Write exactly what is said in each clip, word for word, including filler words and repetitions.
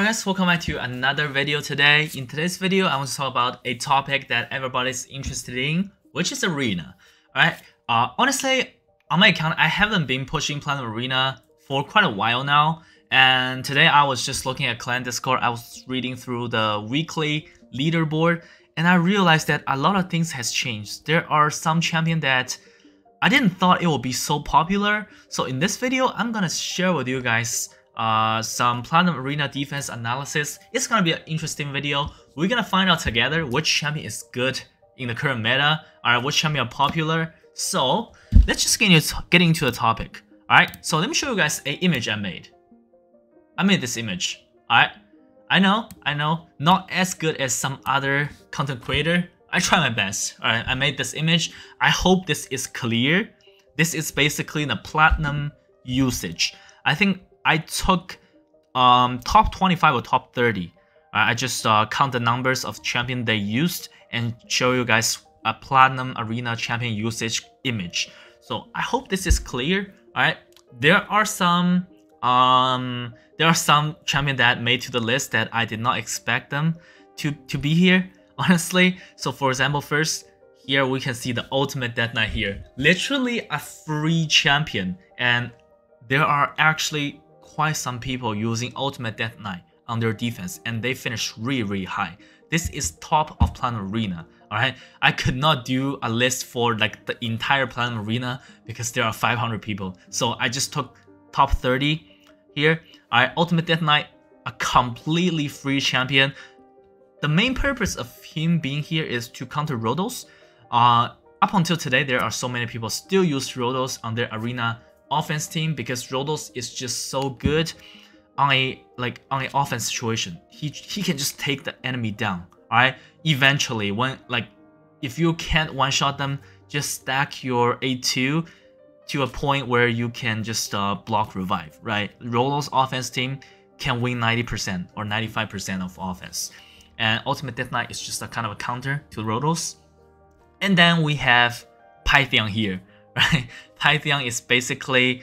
guys, welcome back to another video today. In today's video, I want to talk about a topic that everybody's interested in, which is Arena. Alright, uh, honestly, on my account, I haven't been pushing Planet Arena for quite a while now. And today I was just looking at Clan Discord, I was reading through the weekly leaderboard, and I realized that a lot of things has changed. There are some champions that I didn't thought it would be so popular. So in this video, I'm gonna share with you guys Uh, some Platinum Arena defense analysis. It's gonna be an interesting video. We're gonna find out together which champion is good in the current meta, alright, which champion are popular. So let's just get into, get into the topic. Alright, so let me show you guys an image I made. I made this image. Alright, I know, I know, not as good as some other content creator. I try my best. Alright, I made this image. I hope this is clear. This is basically the platinum usage. I think I took um, top twenty-five or top thirty. Uh, I just uh, count the numbers of champion they used and show you guys a Platinum Arena champion usage image. So I hope this is clear. All right, there are some um, there are some champion that made to the list that I did not expect them to to be here, honestly. So for example, first here we can see the Ultimate Death Knight here, literally a free champion, and there are actually quite some people using Ultimate Death Knight on their defense, and they finish really, really high. This is top of Platinum Arena, alright? I could not do a list for like the entire Platinum Arena because there are five hundred people. So I just took top thirty here. Alright, Ultimate Death Knight, a completely free champion. The main purpose of him being here is to counter Rotos. Uh, up until today, there are so many people still use Rotos on their Arena offense team because Rotos is just so good on a like on an offense situation. He he can just take the enemy down. Alright. Eventually, when like if you can't one-shot them, just stack your A two to a point where you can just uh, block revive. Right. Rotos offense team can win ninety percent or ninety-five percent of offense, and Ultimate Death Knight is just a kind of a counter to Rotos. And then we have Pythion here. Right? Pythion is basically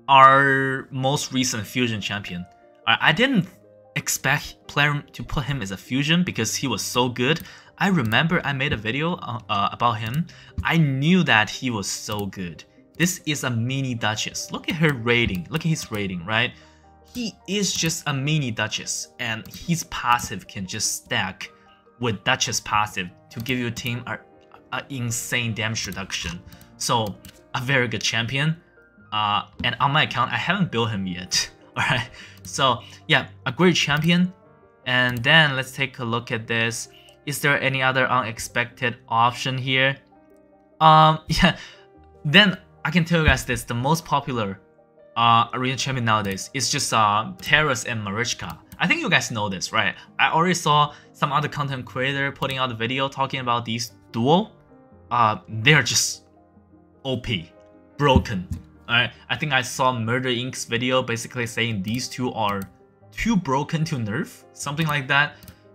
our most recent fusion champion. I didn't expect player to put him as a fusion because he was so good. I remember I made a video uh, uh, about him. I knew that he was so good. This is a mini Duchess. Look at her rating. Look at his rating, right? He is just a mini Duchess, and his passive can just stack with Duchess passive to give your team a, a insane damage reduction. So a very good champion, uh, and on my account I haven't built him yet. Alright, so yeah, a great champion. And then let's take a look at this. Is there any other unexpected option here? Um, yeah, then I can tell you guys this, the most popular uh, arena champion nowadays is just uh, Terrace and Marichka. I think you guys know this, right? I already saw some other content creator putting out a video talking about these duo. Uh, they're just O P, broken. Alright, I think I saw Murder Incorporated's video basically saying these two are too broken to nerf, something like that.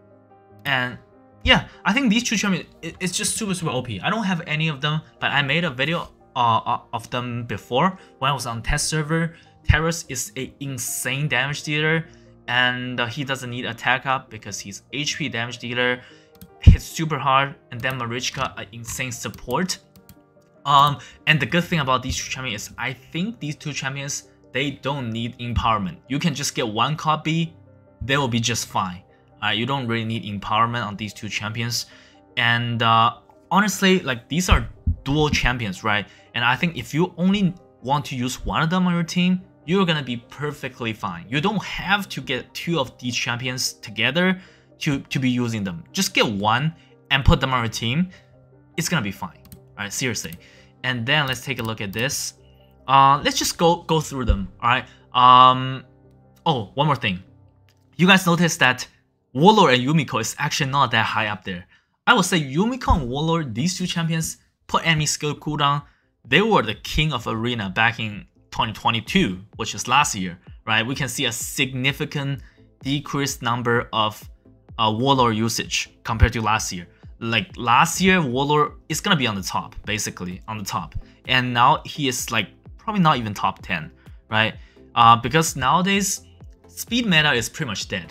And yeah, I think these two champions, it, it's just super super O P. I don't have any of them, but I made a video uh, of them before when I was on test server. Terrace is a insane damage dealer, and uh, he doesn't need attack up because he's H P damage dealer, hits super hard, and then Marichka, an insane support. Um, and the good thing about these two champions is I think these two champions, they don't need empowerment. You can just get one copy, they will be just fine. Uh, you don't really need empowerment on these two champions. And uh, honestly, like these are dual champions, right? And I think if you only want to use one of them on your team, you're gonna be perfectly fine. You don't have to get two of these champions together to, to be using them. Just get one and put them on your team. It's gonna be fine. Alright, seriously. And then let's take a look at this. Uh, let's just go go through them. Alright. Um. Oh, one more thing. You guys noticed that Warlord and Yumiko is actually not that high up there. I would say Yumiko and Warlord, these two champions, put enemy skill cooldown. They were the king of Arena back in twenty twenty-two, which is last year. Right? We can see a significant decreased number of uh, Warlord usage compared to last year. Like last year, Warlord is gonna be on the top, basically on the top, and now he is like probably not even top ten, right? Uh, because nowadays, speed meta is pretty much dead.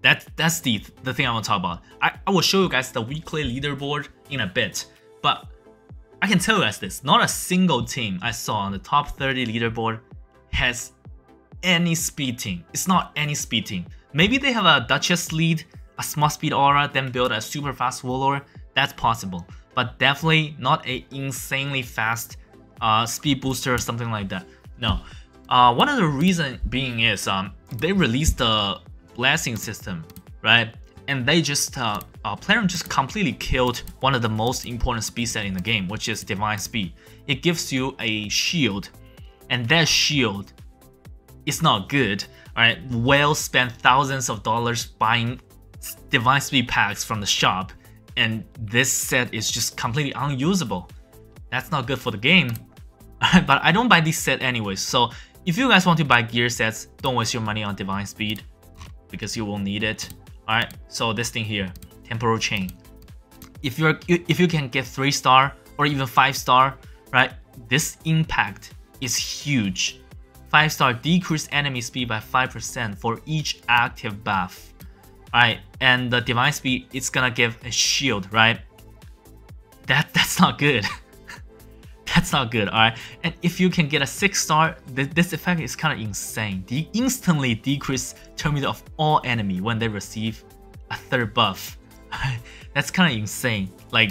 That, that's the, the thing I want to talk about. I, I will show you guys the weekly leaderboard in a bit, but I can tell you guys this, not a single team I saw on the top thirty leaderboard has any speed team. It's not any speed team. Maybe they have a Duchess lead, a small speed aura, then build a super fast warlord. That's possible, but definitely not a insanely fast uh, speed booster or something like that. No. Uh, one of the reason being is um, they released the blessing system, right? And they just, uh, uh, Plarium just completely killed one of the most important speed set in the game, which is Divine Speed. It gives you a shield, and that shield is not good, right? Well spent thousands of dollars buying Divine Speed packs from the shop, and this set is just completely unusable. That's not good for the game. But I don't buy this set anyways, so if you guys want to buy gear sets, don't waste your money on Divine Speed, because you will need it. Alright, so this thing here, Temporal Chain. If you're if you can get three star or even five star, right? This impact is huge. five star decrease enemy speed by five percent for each active buff. Alright, and the Divine Speed, it's gonna give a shield, right? That that's not good. That's not good, alright? And if you can get a six star, th this effect is kind of insane. De instantly decrease turn meter of all enemy when they receive a third buff. That's kind of insane. Like,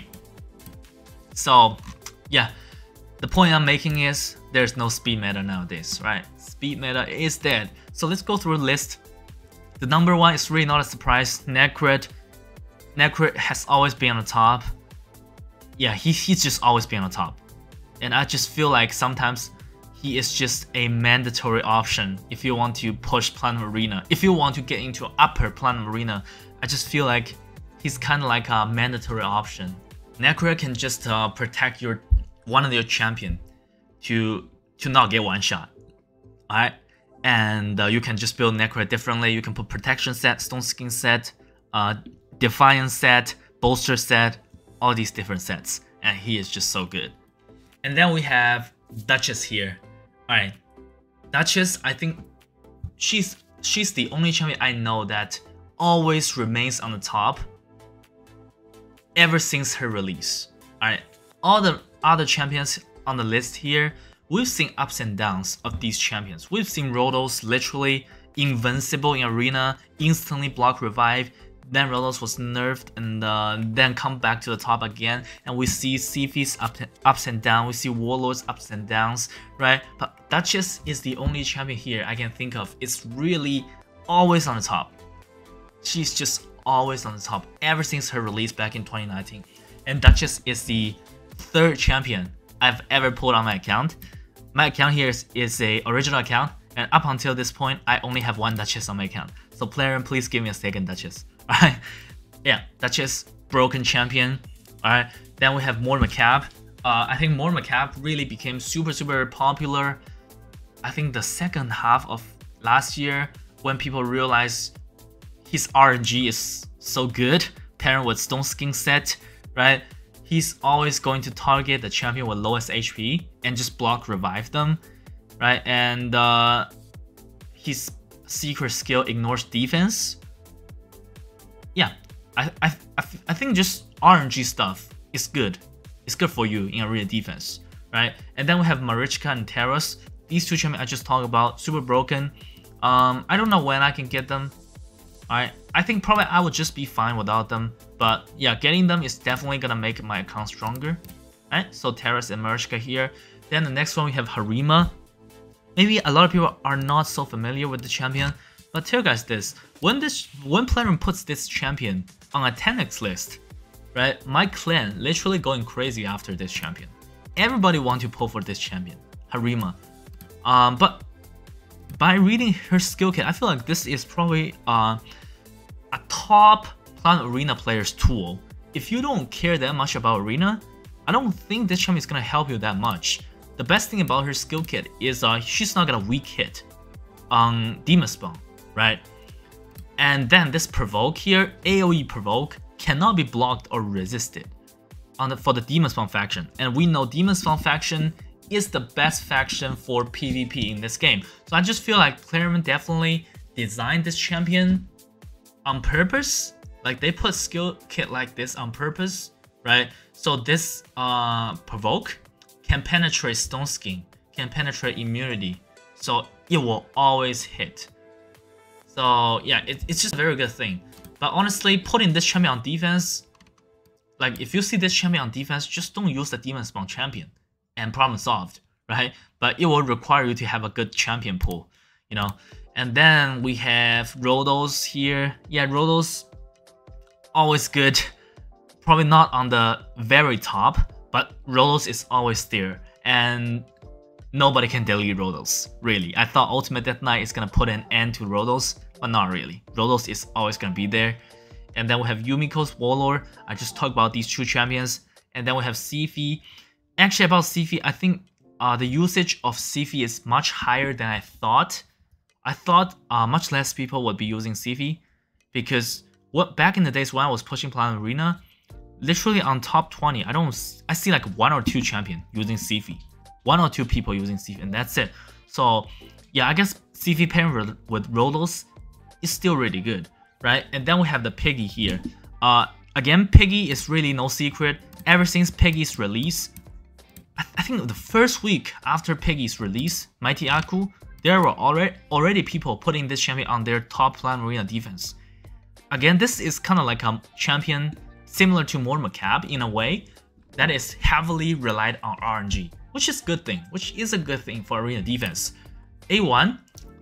so, yeah. The point I'm making is there's no speed meta nowadays, right? Speed meta is dead. So let's go through the list. The number one is really not a surprise. Necrit. Necrit has always been on the top. Yeah, he, he's just always been on the top. And I just feel like sometimes he is just a mandatory option if you want to push Platinum Arena. If you want to get into upper Platinum Arena, I just feel like he's kind of like a mandatory option. Necrit can just uh, protect your one of your champion to to not get one shot. Alright? And uh, you can just build Necrit differently. You can put protection set, stone skin set, uh, defiance set, bolster set, all these different sets. And he is just so good. And then we have Duchess here. Alright, Duchess, I think she's she's the only champion I know that always remains on the top ever since her release. Alright, all the other champions on the list here, we've seen ups and downs of these champions. We've seen Rhodos literally invincible in arena, instantly block revive. Then Rhodos was nerfed and uh, then come back to the top again, and we see Siphi's up ups and downs, we see Warlord's ups and downs, right? But Duchess is the only champion here I can think of. It's really always on the top. She's just always on the top ever since her release back in twenty nineteen. And Duchess is the third champion I've ever pulled on my account. My account here is, is a original account, and up until this point, I only have one Duchess on my account. So Plarium, please give me a second Duchess. Alright, yeah, Duchess, broken champion. Alright, then we have Mort Macab. Uh, I think Mort Macab really became super, super popular. I think the second half of last year, when people realized his R N G is so good, pairing with Stone Skin set, right? He's always going to target the champion with lowest H P and just block revive them, right? And uh, his secret skill ignores defense. Yeah, I, I, I, I think just R N G stuff is good. It's good for you in arena defense, right? And then we have Marichka and Terrace. These two champions I just talked about, super broken. Um, I don't know when I can get them. Alright, I think probably I would just be fine without them. But yeah, getting them is definitely gonna make my account stronger. Alright, so Terrace and Marichka here. Then the next one we have Harima. Maybe a lot of people are not so familiar with the champion, but tell you guys this. When this when Plarium puts this champion on a ten X list, right? My clan literally going crazy after this champion. Everybody want to pull for this champion, Harima. Um, but by reading her skill kit, I feel like this is probably uh, a top Planet Arena player's tool. If you don't care that much about Arena, I don't think this champion is gonna help you that much. The best thing about her skill kit is uh, she's not gonna weak hit on Demon Spawn, right? And then this provoke here, A O E provoke, cannot be blocked or resisted on the, for the Demon Spawn faction. And we know Demon Spawn faction is the best faction for PvP in this game. So I just feel like Plarium definitely designed this champion on purpose. Like they put skill kit like this on purpose, right? So this uh, provoke can penetrate stone skin, can penetrate immunity. So it will always hit. So yeah, it, it's just a very good thing. But honestly, putting this champion on defense, like if you see this champion on defense, just don't use the demon spawn champion and problem solved, right? But it will require you to have a good champion pool, you know? And then we have Rodos here. Yeah, Rodos, always good. Probably not on the very top, but Rodos is always there. And nobody can delete Rodos, really. I thought Ultimate Death Knight is gonna put an end to Rodos, but not really. Rodos is always gonna be there. And then we have Yumiko's Warlord. I just talked about these two champions. And then we have Siphi. Actually, about Siphi, I think uh, the usage of Siphi is much higher than I thought. I thought uh, much less people would be using Siphi, because what back in the days when I was pushing Platinum Arena, literally on top twenty, I don't I see like one or two champion using Siphi, one or two people using Siphi, and that's it. So yeah, I guess Siphi pairing with Rodos is still really good, right? And then we have the Piggy here. Uh, again, Piggy is really no secret. Ever since Piggy's release, I, th I think the first week after Piggy's release, Mighty Aku, there were already already people putting this champion on their top Platinum Arena defense. Again, this is kind of like a champion similar to Mort Macab in a way that is heavily relied on R N G, which is good thing, which is a good thing for arena defense. A one,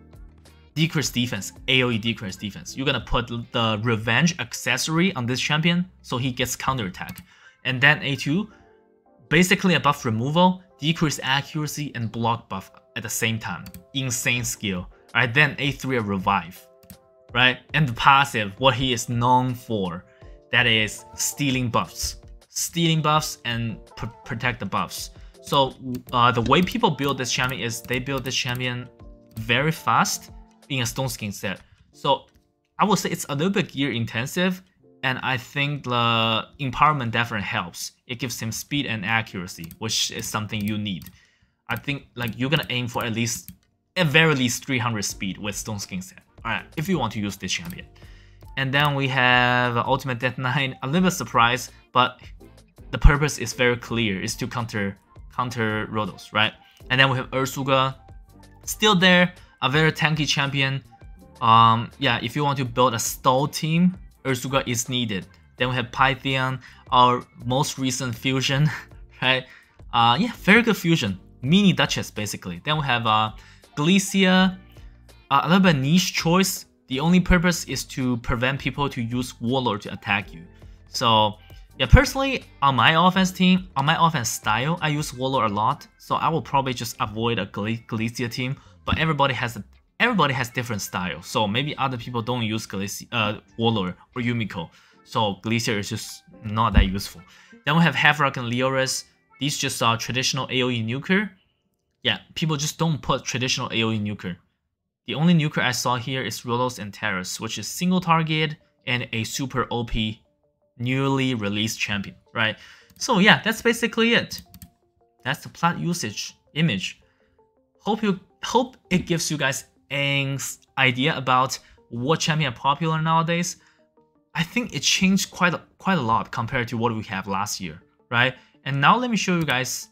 decrease defense, A O E decrease defense. You're gonna put the revenge accessory on this champion so he gets counterattack. And then A two, basically a buff removal, decrease accuracy and block buff at the same time. Insane skill. Alright, then A three, a revive. Right? And the passive, what he is known for, that is stealing buffs. Stealing buffs and pr protect the buffs. So uh, the way people build this champion is they build this champion very fast in a stone skin set. So I would say it's a little bit gear intensive, and I think the empowerment definitely helps. It gives him speed and accuracy, which is something you need. I think like you're gonna aim for at least, at very least three hundred speed with stone skin set. Alright, if you want to use this champion. And then we have Ultimate Death Knight, a little bit surprised, but the purpose is very clear, is to counter counter Rodos, right? And then we have Ursuga, still there, a very tanky champion. Um, yeah, if you want to build a stall team, Ursuga is needed. Then we have Pythian, our most recent fusion, right? Uh, yeah, very good fusion, mini Duchess basically. Then we have uh, Galicia, uh, a little bit niche choice. The only purpose is to prevent people to use Warlord to attack you. So yeah, personally, on my offense team, on my offense style, I use Warlord a lot. So I will probably just avoid a Gal Galicia team. But everybody has a everybody has different style. So maybe other people don't use Galicia, uh, Warlord or Yumiko. So Galicia is just not that useful. Then we have Havrock and Leoris. These just are traditional A O E nuker. Yeah, people just don't put traditional A O E nuker. The only nuker I saw here is Rodos and Terrace, which is single target and a super O P newly released champion, right? So yeah, that's basically it. That's the plat usage image. Hope you hope it gives you guys an idea about what champion are popular nowadays. I think it changed quite a, quite a lot compared to what we have last year, right? And now let me show you guys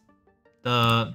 the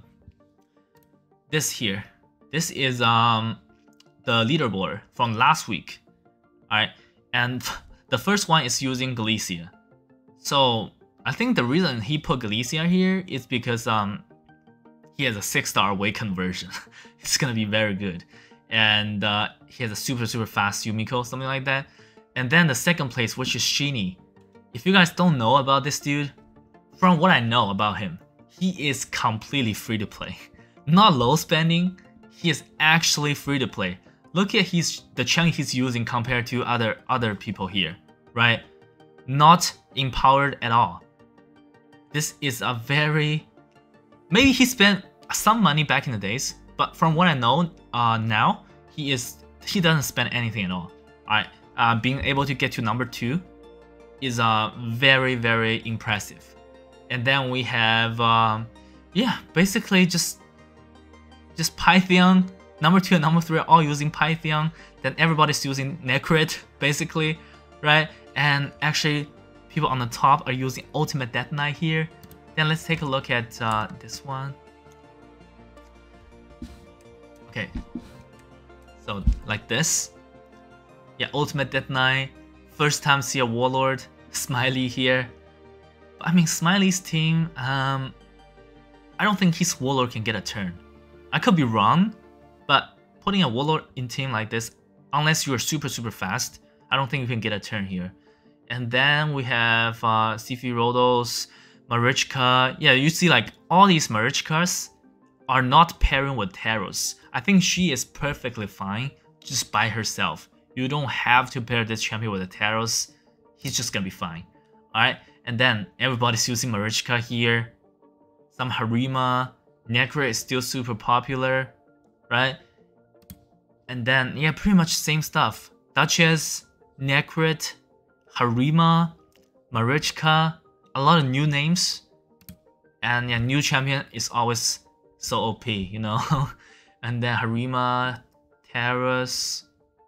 this here. This is um the leaderboard from last week. Alright, and the first one is using Galicia. So I think the reason he put Galicia here is because um he has a six star awakened version. It's gonna be very good. And uh, he has a super super fast Yumiko, something like that. And then the second place, which is Shini. If you guys don't know about this dude, from what I know about him, he is completely free to play. Not low spending, he is actually free to play. Look at his the chunk he's using compared to other other people here, right? Not empowered at all. This is a very, maybe he spent some money back in the days, but from what I know uh, now, he is he doesn't spend anything at all. Alright, uh, being able to get to number two is uh, very very impressive. And then we have um, yeah, basically just just Pythian number two and number three are all using Pythian, then everybody's using Necrit, basically, right? And actually, people on the top are using Ultimate Death Knight here. Then let's take a look at uh, this one. Okay, so like this. Yeah, Ultimate Death Knight. First time see a Warlord. Smiley here. I mean, Smiley's team, um, I don't think his Warlord can get a turn. I could be wrong, but putting a Warlord in team like this, unless you're super, super fast, I don't think you can get a turn here. And then we have uh, Sephirothos, Marichka. Yeah, you see like all these Marichkas are not pairing with Taros. I think she is perfectly fine just by herself. You don't have to pair this champion with a Taros. He's just gonna be fine. Alright, and then everybody's using Marichka here. Some Harima. Necrit is still super popular, right? And then, yeah, pretty much same stuff. Duchess, Necrit, Harima, Marichka, a lot of new names. And yeah, new champion is always so O P, you know? And then Harima, Taros.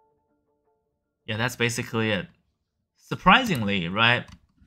Yeah, that's basically it. Surprisingly, right?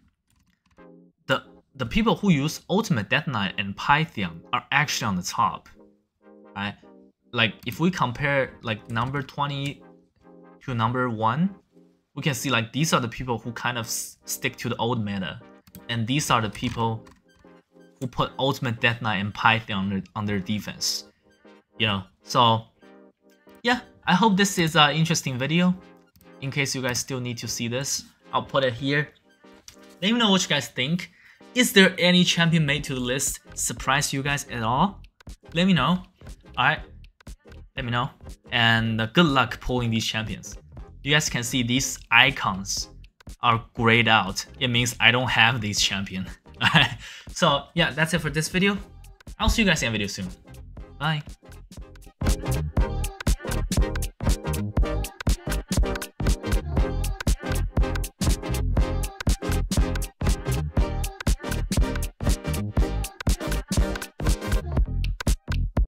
The the people who use Ultimate Death Knight and Pythian are actually on the top. Right? Like if we compare like number twenty to number one, we can see like these are the people who kind of stick to the old meta. And these are the people who put Ultimate Death Knight and Pythian on their, on their defense. You know, so yeah, I hope this is an interesting video. In case you guys still need to see this, I'll put it here. Let me know what you guys think. Is there any champion made to the list surprise you guys at all? Let me know. Alright, let me know. And uh, good luck pulling these champions. You guys can see these icons are grayed out. It means I don't have these champion. Alright, so yeah, that's it for this video. I'll see you guys in a video soon. Bye.